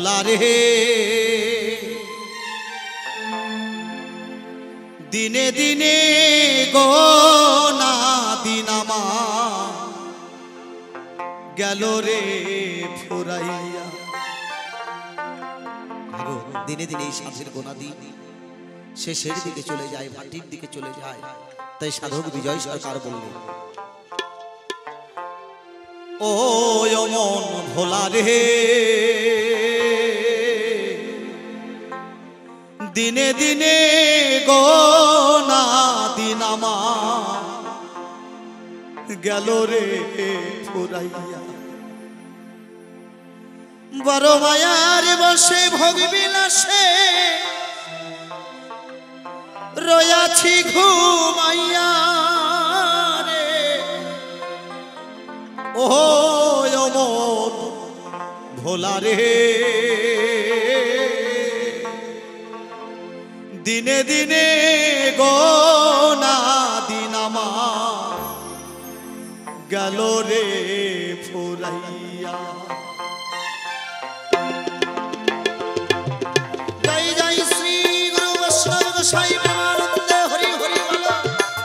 ভোলা রে দিনে দিনে গোনা দিনামা গেল রে ফুরাইয়া। দিনে দিনে এই সাধের গোনা দিন শেষের দিকে চলে যায়, ভাটির দিকে চলে যায়। তাই সাধক বিজয় সরকার বললেন, ও মন ভোলা রে দিনে দিনে গোনা দিনামা গেল রে ফুরাইয়া। বড় মায়ার বসে ভোগ বিলাসে রয়াছি ঘুমাইয়া রে। ও মন ভোলা রে দিনে দিনে গোনা দিনামা গেল রে ফুরাইয়া। জয় জয় শ্রী গুরু বৈষ্ণব গোসাই প্রেমানন্দে হরি হরি বলো।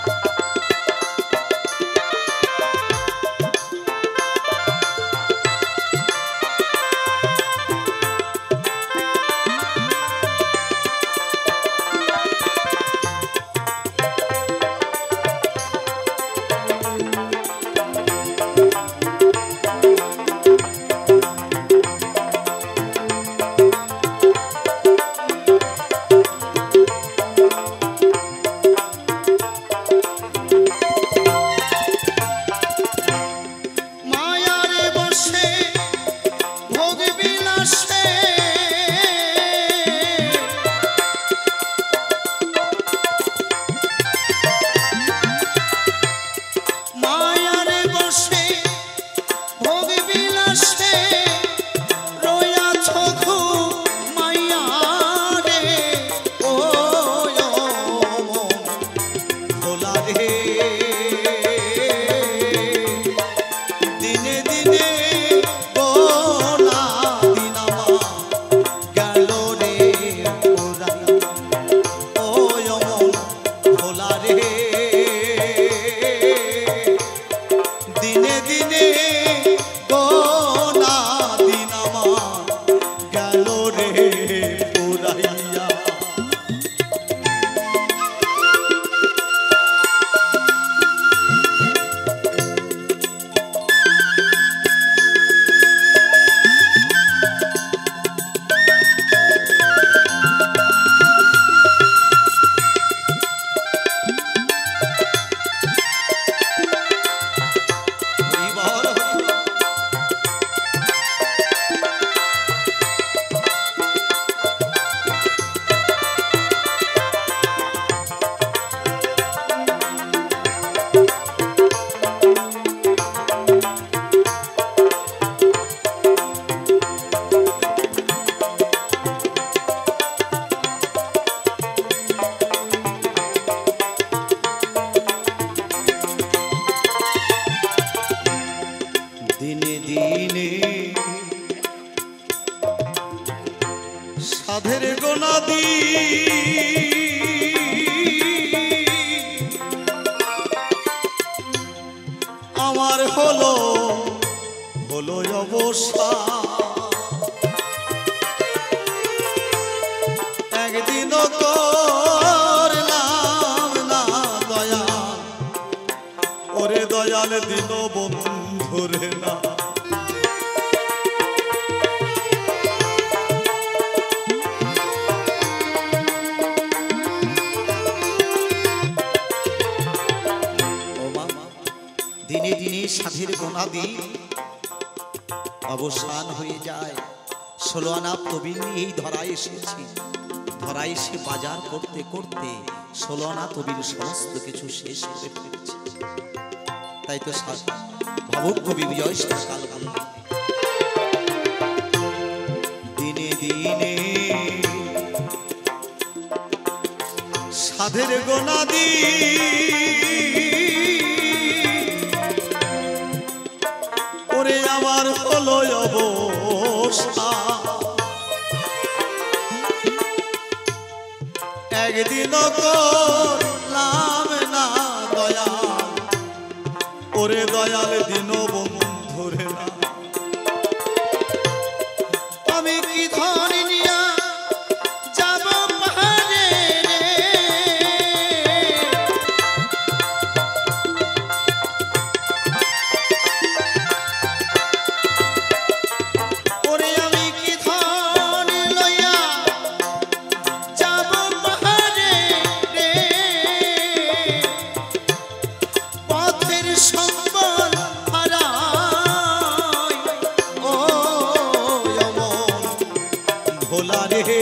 সাধের গোনা দি আমার হলো হলো অবস্থা। একদিন করলাম না দয়া, ওরে দয়াল দিন বন্ধুরে না। দিনে দিনে সাধের গোনাদি অবসান হয়ে যায়। 16 আনা তবিল নিয়ে এই ধরায় এসেছি। ধরায় এসে বাজার করতে করতে 16 আনা তবিল সমস্ত কিছু শেষ করে ফেলেছি। তাই তো ভাবুক কবি বিজয় সরকার বললেন, দিনে দিনে সাধের গোনাদি ওরে আমার হলো অবস্থা। একদিন করলাম না দয়াল, ওরে দয়াল দিন বন্ধুরে না। আমি কি ধন নিয়া যাব পাহাড়ে রে, ওরে আমি কি ধন লইয়া যাব পাহাড়ে রে, পথের সম্বল হারাই ও অমন ভোলা রে।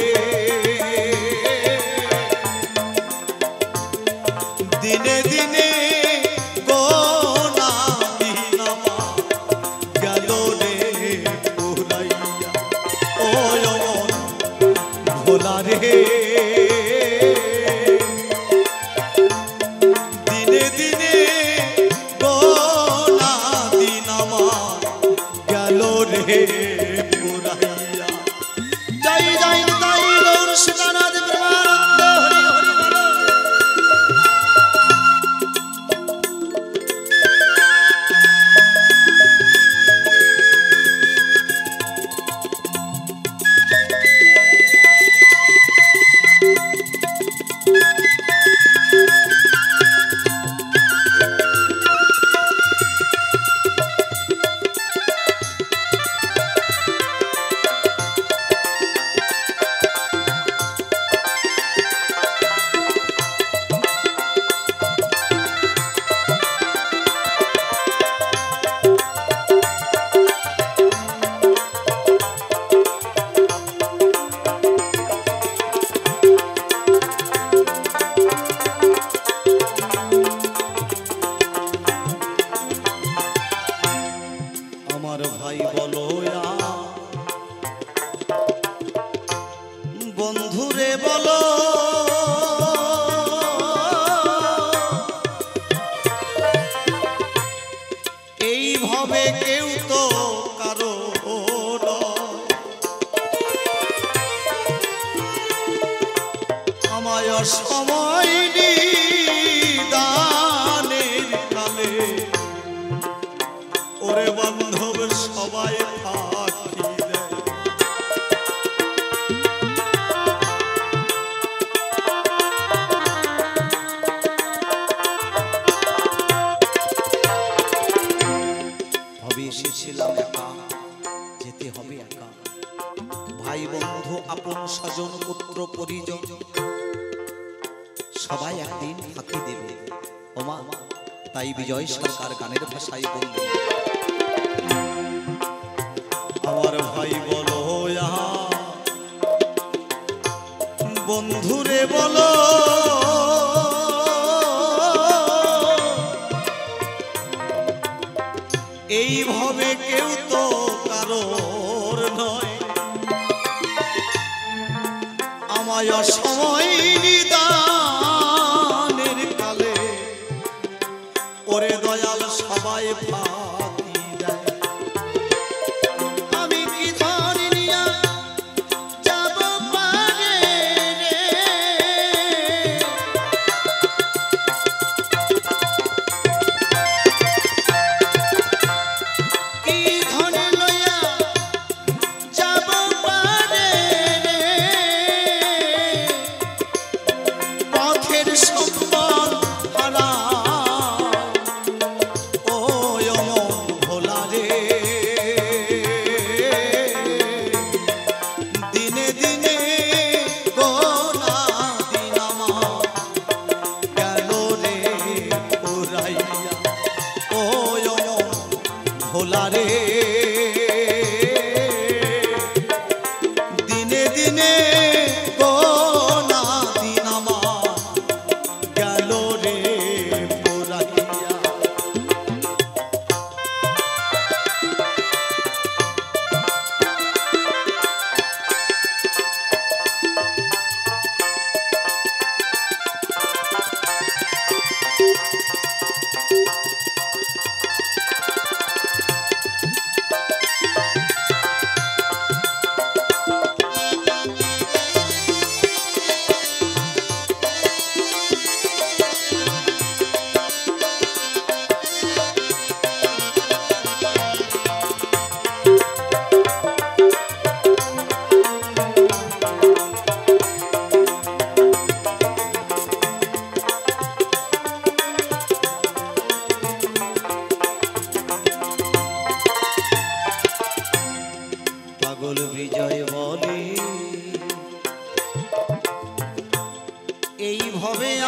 দিনে দিনে গোনা দিন আমার গেল রে পুরাইয়া ও অমন ভোলা রে। দিনে দিনে গোনা দিন আমার গেল রে পুরাইয়া। জয় জয় তাই গৌর সীতানাথ প্রেমানন্দ হরি হরি বল। আমার ভাই বলো বন্ধুরে বলো, এইভাবে কেউ তো কারো আমায় সময় নিদানের কালে ওরে বান্ধব সবাই ফাঁকি দেয়। ভাবে এসেছিলাম একা, যেতে হবে একা। ভাই বন্ধু আপন স্বজন পুত্র পরিজন সবাই একদিন ফাঁকি দেবে ওমা। তাই বিজয় সরকার গানের ভাষায় বললেন, আমার ভাই বলো বন্ধুরে বলো, এইভাবে কেউ তো কারোর নয়, আমায় সময় নিদানের কালে ওরে দয়াল সবাই ফাঁকি দেয়। আমি কি ধন নিয়া যাব পাহাড়ে রে, কি ধন লইয়া যাব পাহাড়ে রে, পথের সম্বল হারাই ও অমন ভোলা রে। দিনে দিনে গোনা দিন আমার গেল রে পুরাইয়া ও অমন ভোলা রে। দিনে দিনে গোনা দিন আমার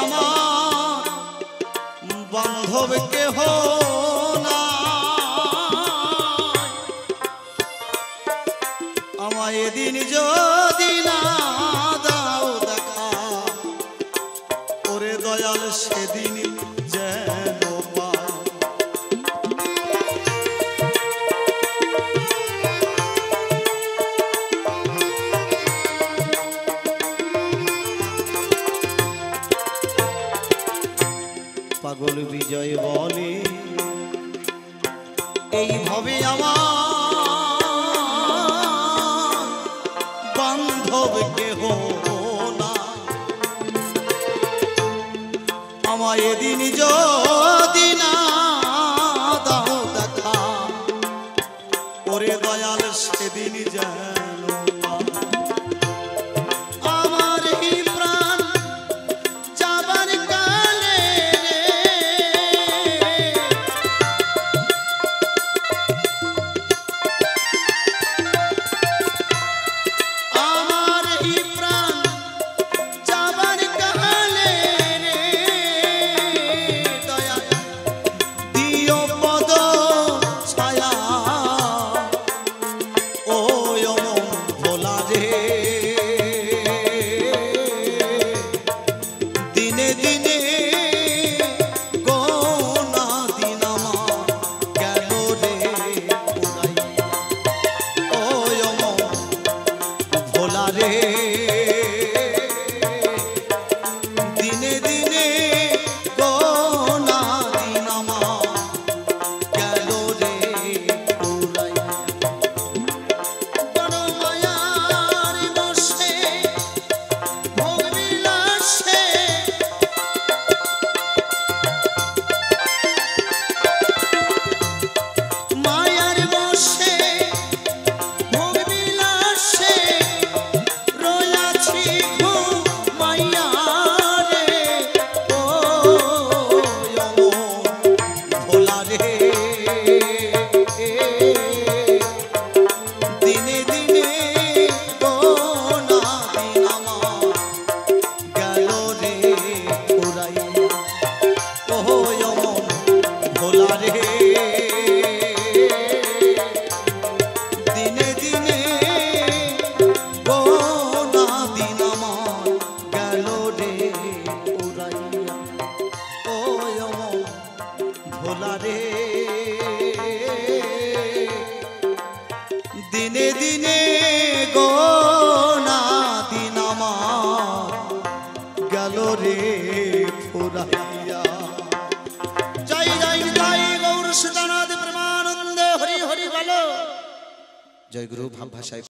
আমার বান্ধব কেহ না, আমায় এদিন যদি না দাও দেখা, ওরে দয়াল সেদিন যেন পাই। পাগল বিজয় বলে এইভাবে আমার বান্ধব কেহ না, আমায় এদিন যদি না দাও দেখা, ওরে দয়াল সেদিন যেন আমার এই প্রাণ যাবার কালে দিনে দিনে গোনা দিন আমার গেল রে ফুরাইয়া। জয় জয় জয় গৌর সুদানাদ প্রেমানন্দে হরি হরি বলো। জয় গুরু ভাব ভাষায়।